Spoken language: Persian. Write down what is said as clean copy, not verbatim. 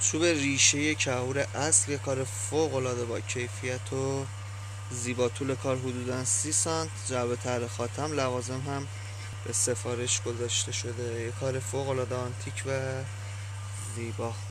چوب ریشه کهور اصل، یه کار فوق العاده با کیفیت و زیبا. طول کار حدوداً 30 سانت. جعبه طرح خاتم، لوازم هم به سفارش گذاشته شده. یه کار فوق العاده آنتیک و زیبا.